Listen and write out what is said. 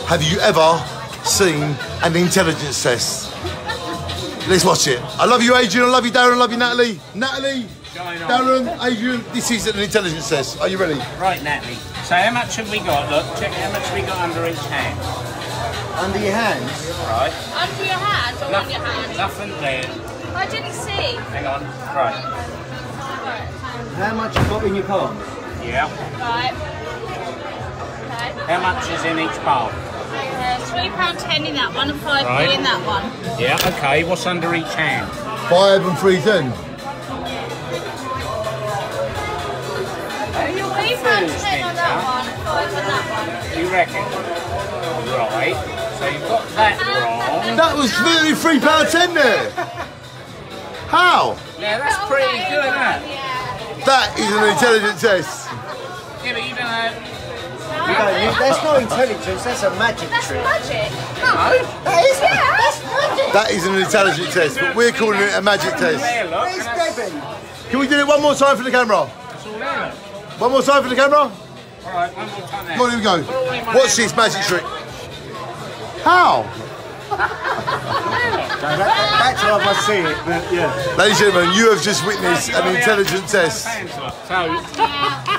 Have you ever seen an intelligence test? Let's watch it. I love you, Adrian. I love you, Darren. I love you, Natalie. Natalie, Darren, Adrian. This is an intelligence test. Are you ready? Right, Natalie. So how much have we got? Look, check how much we got under each hand. Under your hands? Right. Under your hand or on your hand? Nothing there. I didn't see. Hang on. Right. How much you got in your palm? Yeah. Right. Okay. How much is in each palm? £3.10 in that one and 5p Right. in that one. Yeah, okay. What's under each hand? 5 and 3 10. £3.10 on that one and 5 on that one. You reckon? Right. So you've got that wrong. That was really £3.10 there. How? Yeah, that's pretty good, isn't it? Yeah. That is an intelligence test. Yeah, but you don't know. That's not intelligence, that's a magic That's trick. magic. No. That is, that's magic. That is an intelligence test, but we're calling it a magic test. There, look. Where's Debbie? Can we do it one more time for the camera? That's all there. One more time for the camera? All right, one more time there. Come on, here we go. Watch this magic trick. How? That's how I must see it, but yeah. Ladies and gentlemen, you have just witnessed an intelligence test. So,